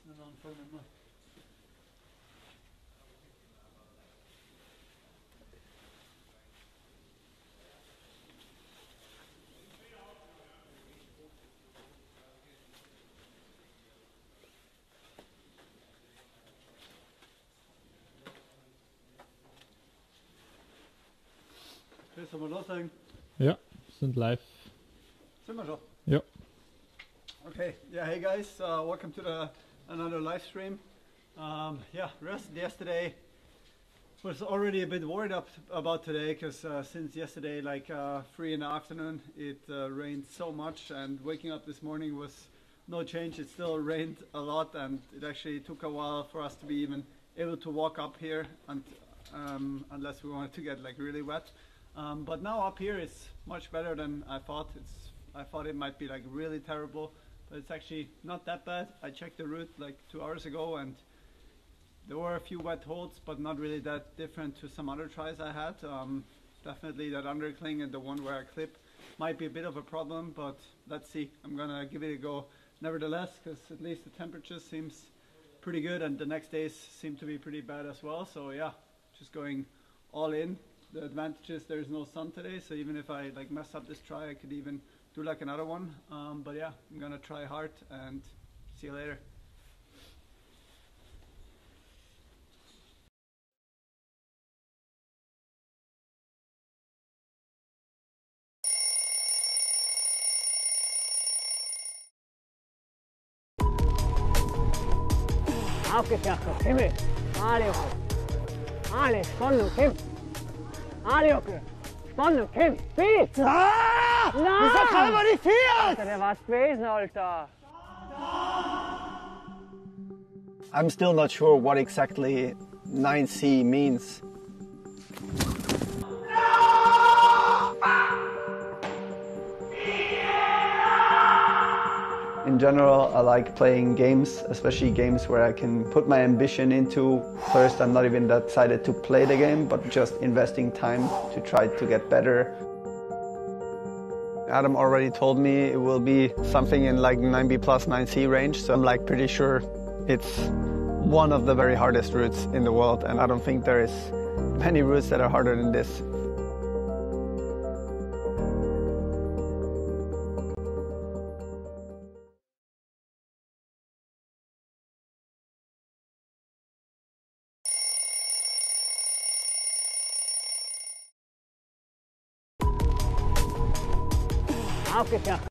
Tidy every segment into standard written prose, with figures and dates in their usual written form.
En annen form. Okay, sollen wir loslegen? Ja, sind live. Sind wir schon? Ja. Okay, yeah, hey guys, welcome to another live stream. Yeah, rest yesterday was already a bit worried about today because since yesterday, like 3 in the afternoon, it rained so much, and waking up this morning was no change. It still rained a lot, and it actually took a while for us to be even able to walk up here, and unless we wanted to get like really wet. But now up here it's much better than I thought. I thought it might be like really terrible, but it's actually not that bad. I checked the route like 2 hours ago, and there were a few wet holes, but not really that different to some other tries I had. Definitely that undercling and the one where I clip might be a bit of a problem, but let's see. I'm gonna give it a go nevertheless, because at least the temperature seems pretty good, and the next days seem to be pretty bad as well. So yeah, just going all in. The advantage is there's no sun today, so even if I like mess up this try, I could even do like another one. But yeah, I'm gonna try hard and see you later. Aukes Jakob, Himmel, Alioke, Ale, Sonne, Kim, Alioke, Sonne, Kim, Speed! Ah! Nein! Wieso kann man nicht viel? Alter, der war's gewesen, Alter! I'm still not sure what exactly 9C means. In general, I like playing games, especially games where I can put my ambition into. First, I'm not even that excited to play the game, but just investing time to try to get better. Adam already told me it will be something in like 9B plus 9C range, so I'm like pretty sure it's one of the very hardest routes in the world, and I don't think there is many routes that are harder than this. Aukes Jakob.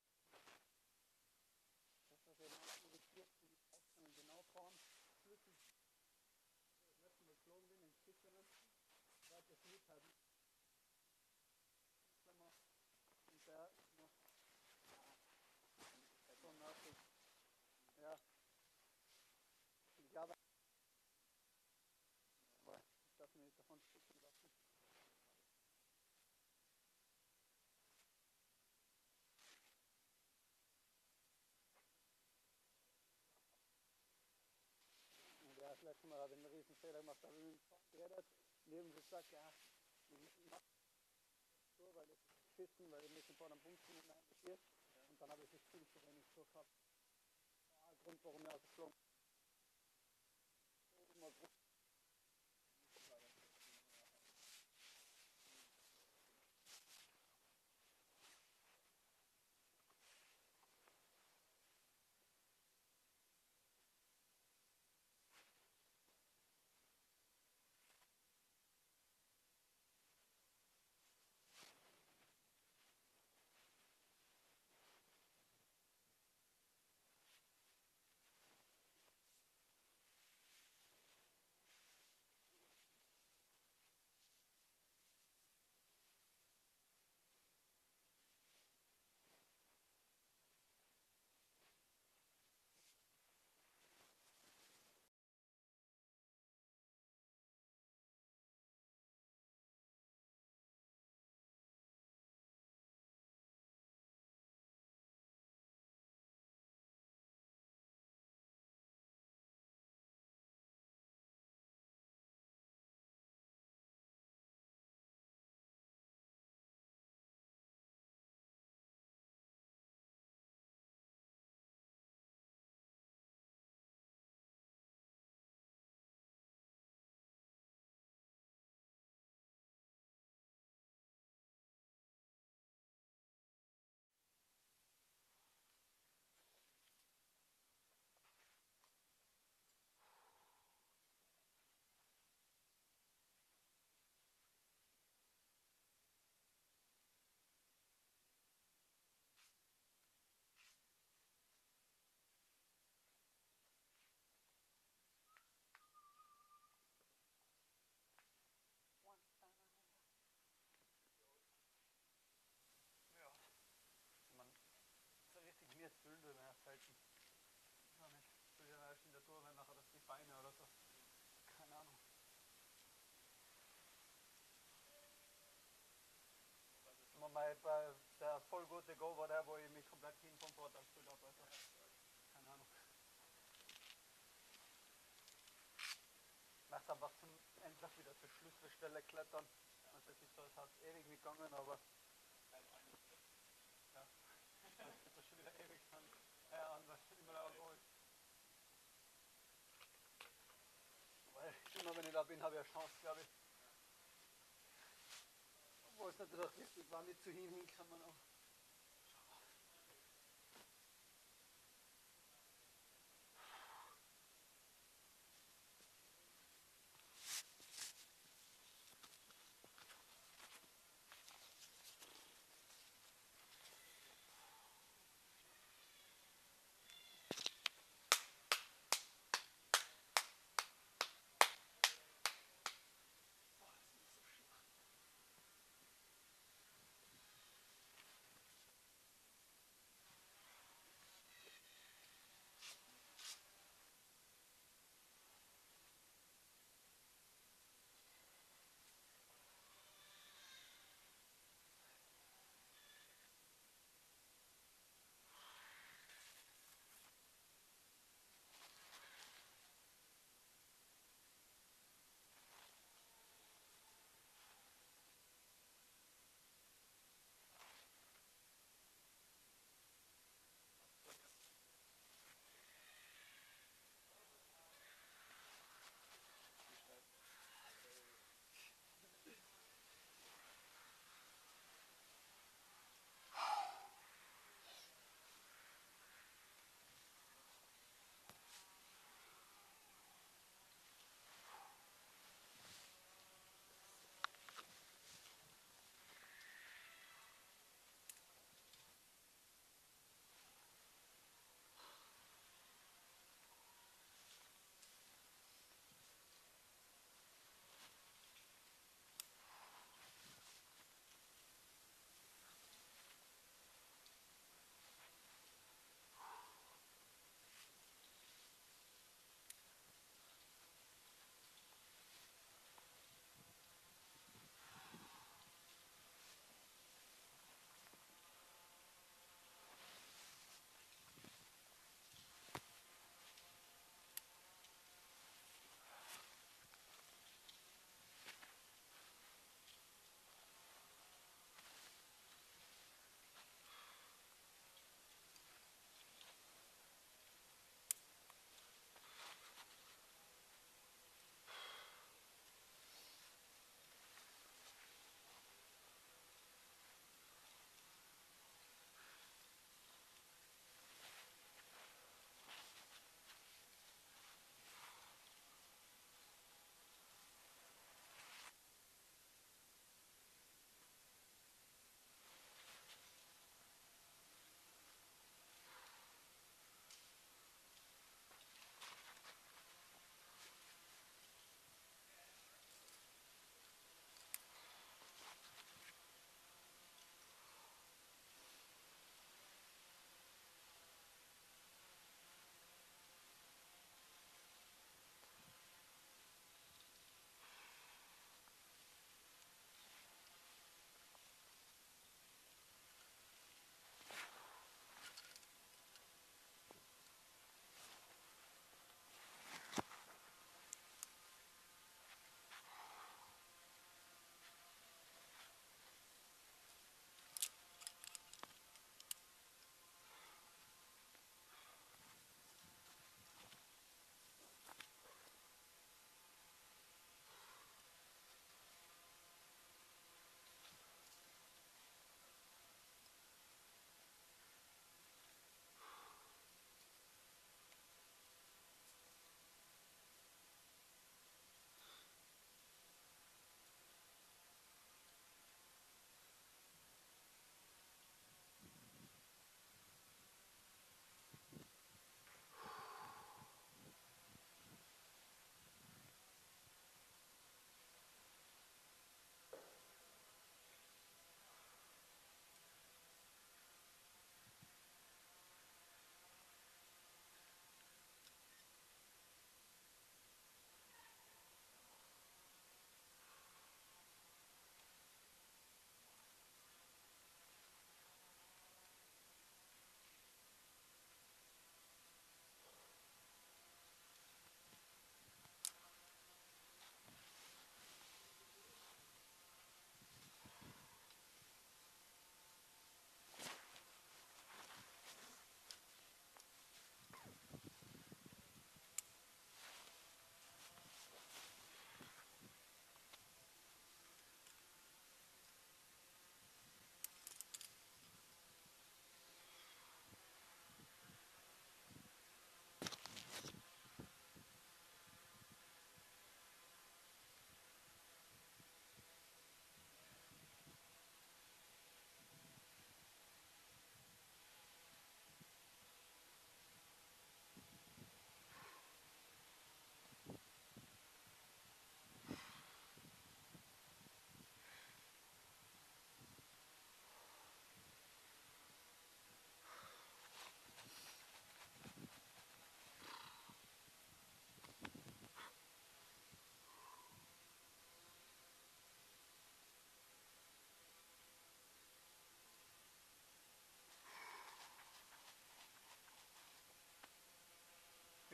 Das letzte Mal habe ich einen riesen Fehler gemacht, habe ich geredet, neben gesagt, ja, so, weil das ist geschissen, weil wir müssen vor einem Punkt ziehen und und dann habe ich das viel zu wenig so gehabt. Grund, warum er ausgeflogen ist. bei der voll gute Go war der, wo ich mich komplett hinpumpt habe, dann gespielt habe. Also, keine Ahnung. Ich möchte einfach endlich wieder zur Schlüsselstelle klettern. Und das ist so, es hat ewig gegangen, aber ja, das ist schon wieder ewig dann. Ja, und was immer da geholt. Weil immer wenn ich da bin, habe ich eine Chance, glaube ich. Obwohl es natürlich auch wichtig war, nicht zu hinkommen. Aber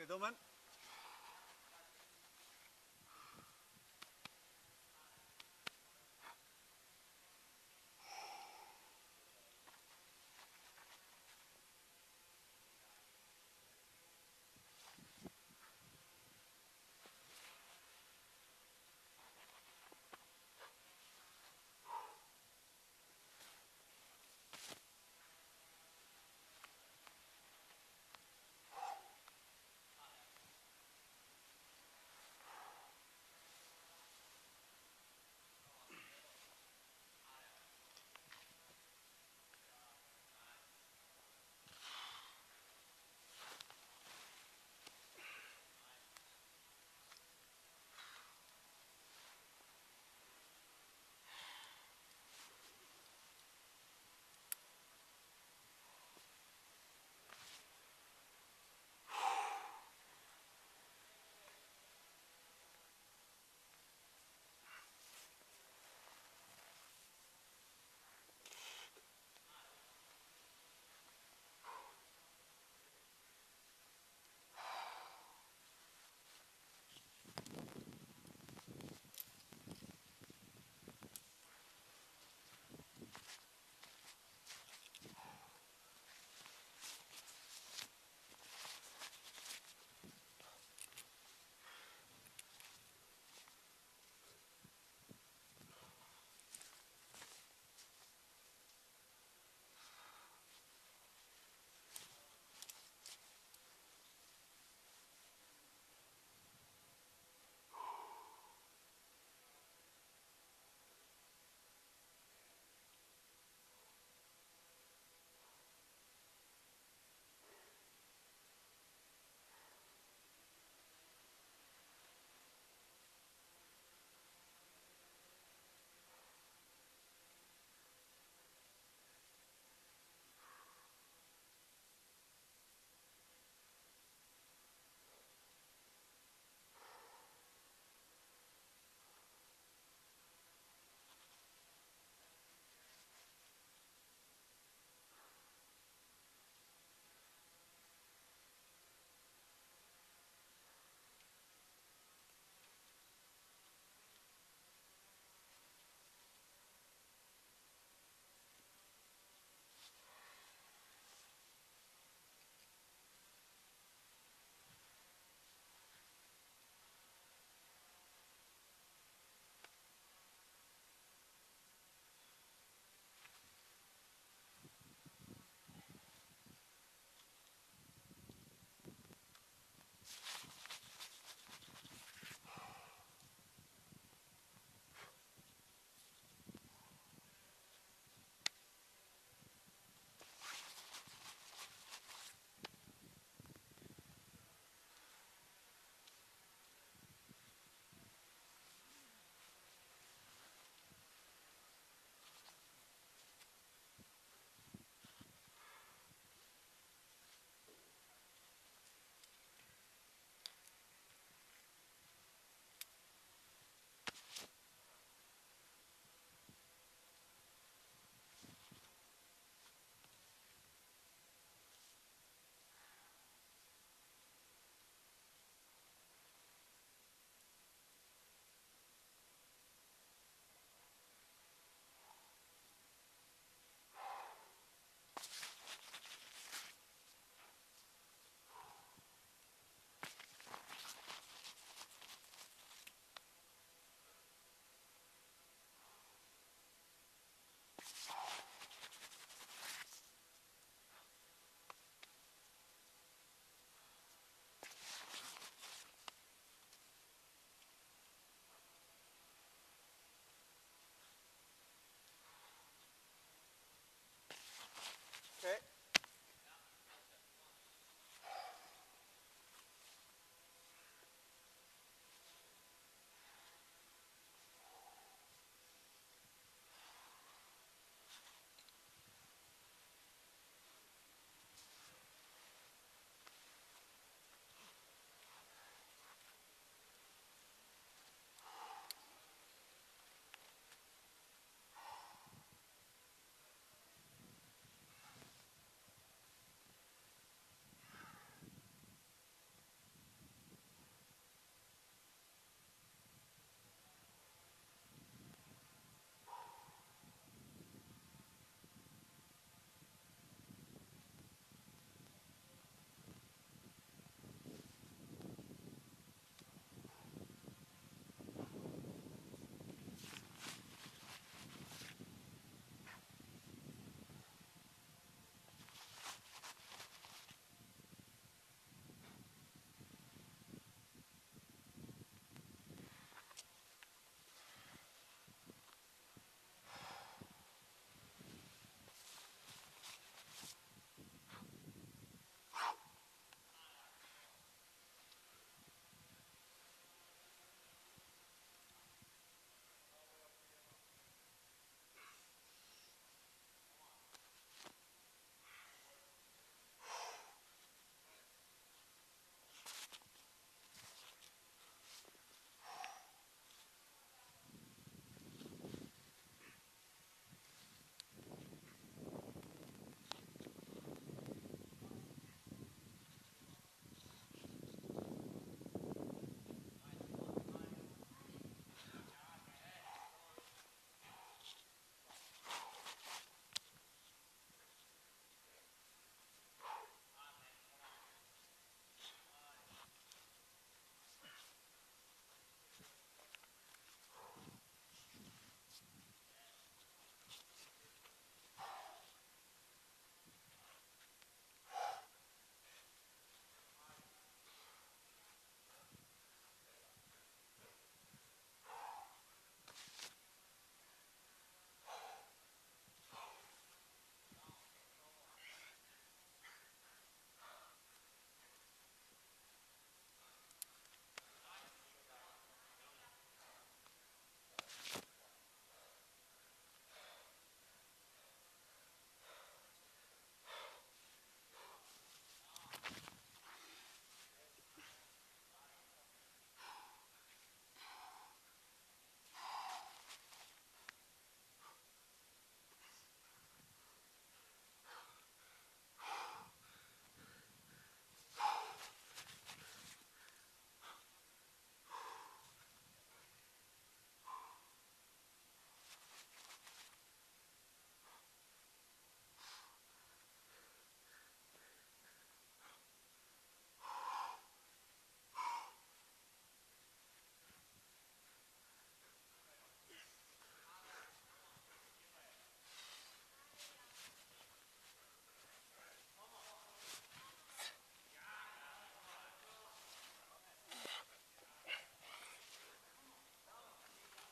you doing, man?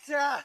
Yeah.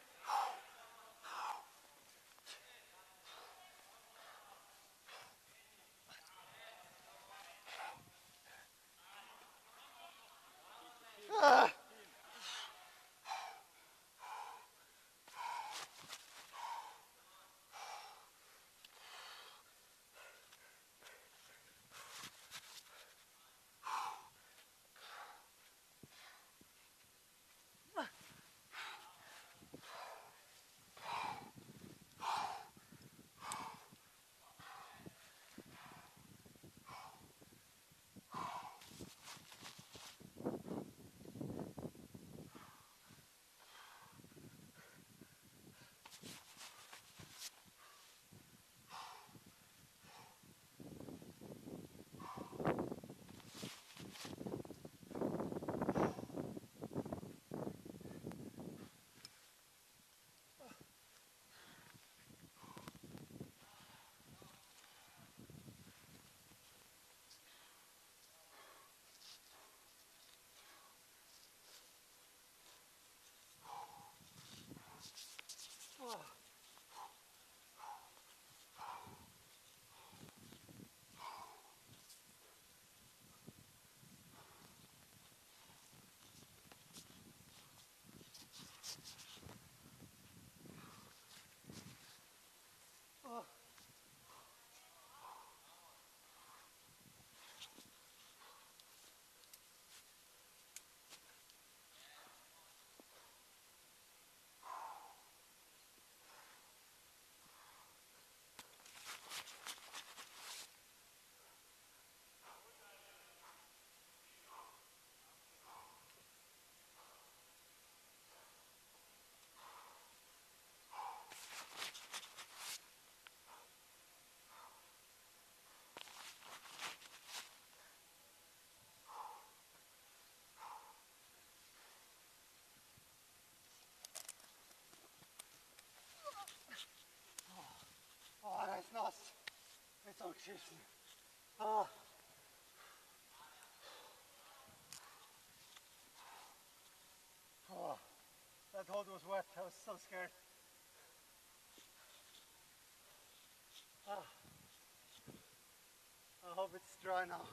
Oh, das ist nass. Jetzt auch geschissen. Ah. Oh, that hold was wet. I was so scared. Ah. I hope it's dry now.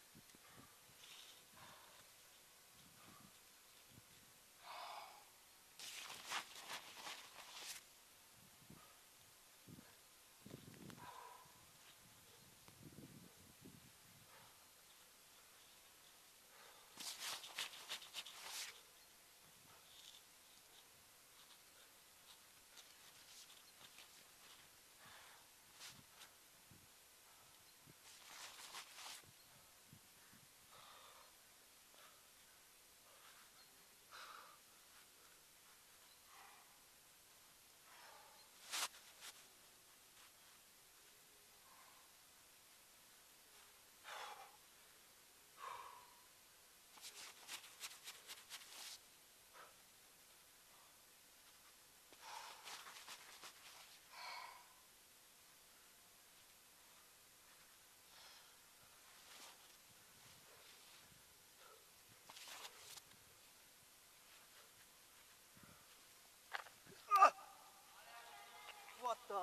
What the?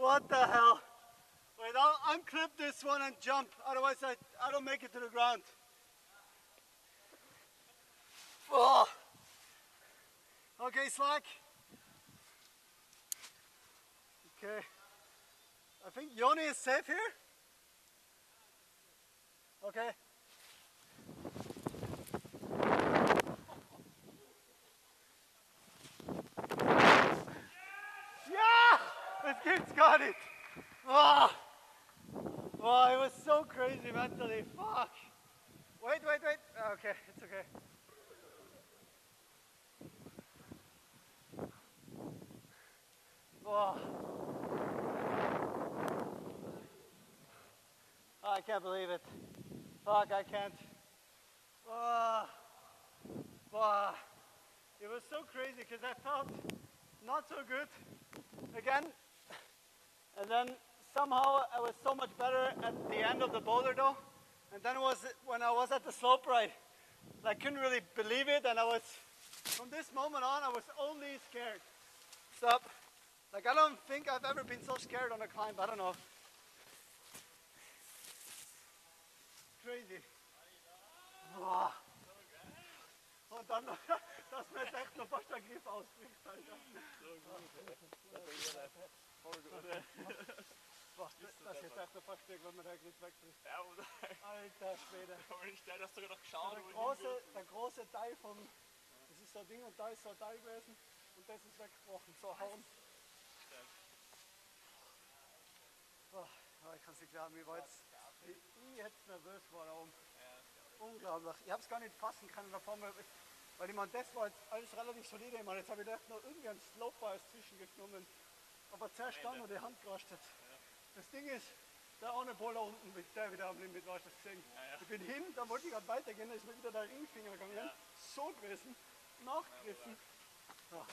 What the hell? Wait, I'll unclip this one and jump, otherwise I don't make it to the ground. Oh. Okay, slack. Okay. I think Yoni is safe here. Okay. Yeah! This kid's got it. Oh. Oh, it was so crazy mentally. Fuck. Wait. Okay, it's okay. Oh. Oh, I can't believe it. Fuck, I can't. Oh. Oh. It was so crazy because I felt not so good again. And then somehow I was so much better at the end of the boulder though. And then when I was at the slope ride, I couldn't really believe it, and from this moment on, I was only scared. Stop. Like, I don't think I've ever been so scared on a climb, I don't know. Crazy. Boah. Und dann, dass mir jetzt echt noch fast der Griff ausbricht, Alter. So gut. Voll gut. Boah, das ist echt noch fast wenn man der Griff wegbricht. Ja, oder? Alter Schwede. Aber nicht der, dass du noch geschaut hast. Der große Teil vom, das ist so ein Ding und da ist so ein Teil gewesen und das ist weggebrochen, so hauen. Boah, ich kann es nicht glauben, wie ich jetzt nervös war da oben. Unglaublich. Ich habe es gar nicht fassen können davon, weil ich meine, das war jetzt alles relativ solide. Ich meine, jetzt habe ich gedacht, noch irgendwie ein Slope als zwischengenommen. Aber zuerst dann noch die Hand gerastet. Das Ding ist, der ohne Boulder unten, der wieder am Limit war, hast du das gesehen. Ich bin hin, dann wollte ich gerade weitergehen, da ist mir wieder der Ringfinger gegangen. So gewesen, nachgegriffen. Oh.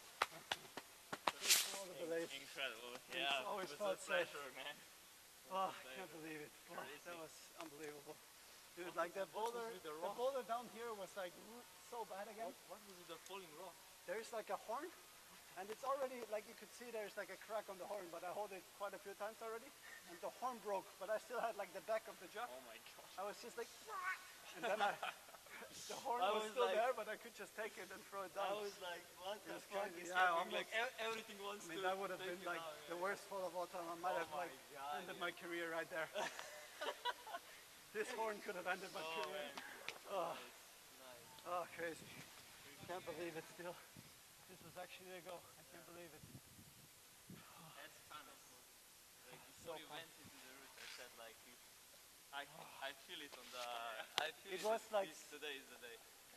Incredible. Yeah, always it was felt a pleasure, man. Oh, I can't believe it. Oh, that was unbelievable. Dude, like the boulder down here was like so bad again. What was with the falling rock? There's like a horn, and it's already, like you could see there's like a crack on the horn, but I hold it quite a few times already, and the horn broke, but I still had like the back of the jack. Oh my gosh. I was just like, and then the horn was still like, there, but I could just take it and throw it down. I was like, what the fuck is happening? I'm like, everything wants to. I mean, that would have been like the worst fall of all time. I might have like ended my career right there. This horn could have ended my career. Oh. Nice. Oh, crazy. Can't believe it still. This was actually a go. I can't believe it. That's kind of cool. Like, before you went into the route, I said like, I feel it on the, I feel it was like, today is the day.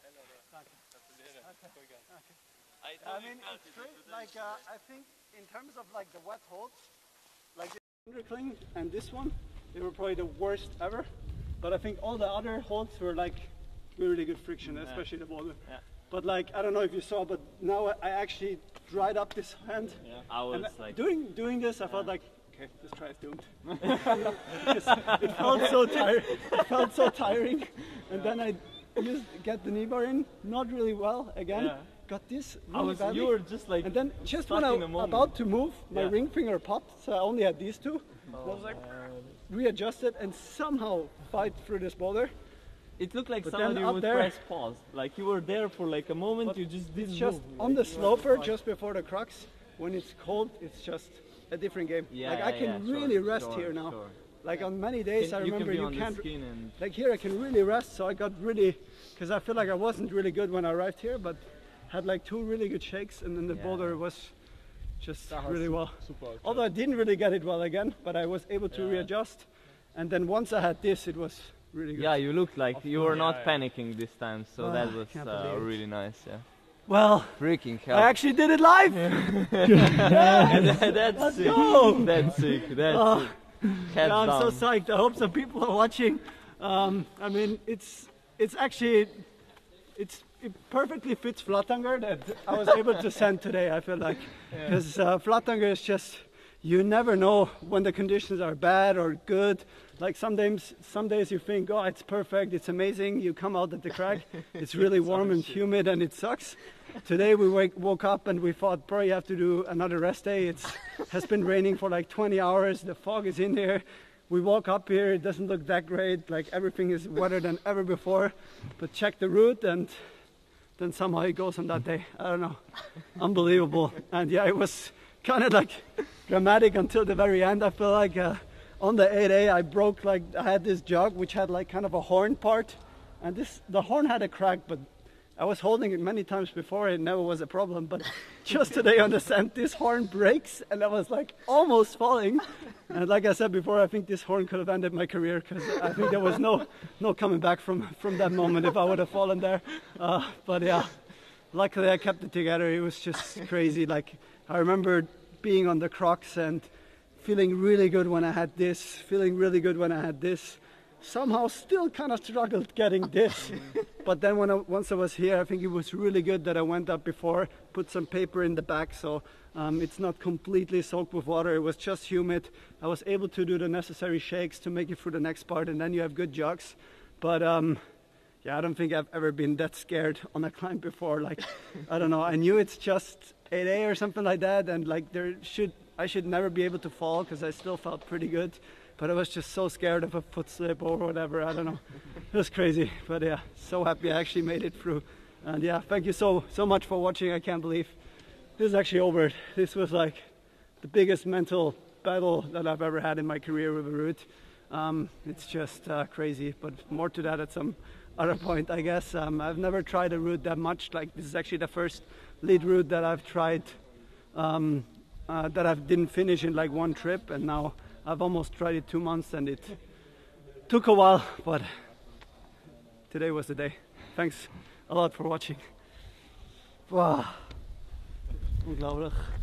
I mean, it's great. Like, I think in terms of like the wet holds, like the undercling and this one, they were probably the worst ever. But I think all the other holds were like really good friction, especially the boulder. Yeah. But like, I don't know if you saw, but now I actually dried up this hand. Yeah. I was like doing this, I felt like, okay, this try is doomed. It felt so tired. It felt so tiring. And then I get the knee bar in, not really well again. Yeah. Got this really badly. You were just like, and then just when I was about to move, my ring finger popped, so I only had these two. I was like, readjusted and somehow fight through this boulder. It looked like somebody would press pause. Like you were there for like a moment, you just didn't move. On the sloper, just before the crux, when it's cold, it's just a different game. Yeah, like I can really rest here now. Sure. Like on many days, I remember you can't. Like here, I can really rest. So I got really, because I feel like I wasn't really good when I arrived here, but had like 2 really good shakes, and then the boulder was just really well. Although I didn't really get it well again, but I was able to readjust. And then once I had this, it was really good. Yeah, you looked like you were not panicking this time, so that was really nice. Yeah. Well, freaking hell! I actually did it live. That's sick. Go. That's sick. That's sick. Yeah, I'm so psyched. I hope some people are watching. I mean, it's actually it perfectly fits Flatanger that I was able to send today. I feel like because Flatanger is just you never know when the conditions are bad or good. Like some days you think, oh, it's perfect, it's amazing. You come out at the crack, it's really warm and humid and it sucks. Today we woke up and we thought, bro, you have to do another rest day. It has been raining for like 20 hours. The fog is in here. We walk up here, it doesn't look that great. Like everything is wetter than ever before. But check the route and then somehow it goes on that day. I don't know. Unbelievable. And yeah, it was kind of like dramatic until the very end. I feel like on the 8A I broke, like I had this jug which had like kind of a horn part, and the horn had a crack, but I was holding it many times before, it never was a problem, but just today on the ascent this horn breaks and I was like almost falling. And like I said before, I think this horn could have ended my career, because I think there was no coming back from that moment if I would have fallen there. But yeah, luckily I kept it together. It was just crazy. Like I remember being on the Crocs and feeling really good when I had this, feeling really good when I had this. Somehow still kind of struggled getting this. But then once I was here, I think it was really good that I went up before, put some paper in the back, so it's not completely soaked with water. It was just humid. I was able to do the necessary shakes to make it through the next part, and then you have good jogs. But yeah, I don't think I've ever been that scared on a climb before. Like, I don't know, I knew it's just 8A or something like that, and like I should never be able to fall, because I still felt pretty good. But I was just so scared of a foot slip or whatever, I don't know. It was crazy, but yeah, so happy I actually made it through. And yeah, thank you so much for watching. I can't believe this is actually over. This was like the biggest mental battle that I've ever had in my career with a route. It's just crazy, but more to that at some other point, I guess. I've never tried a route that much. Like, this is actually the first lead route that I've tried that I didn't finish in like one trip, and now I've almost tried it 2 months and it took a while, but today was the day. Thanks a lot for watching. Wow, unglaublich.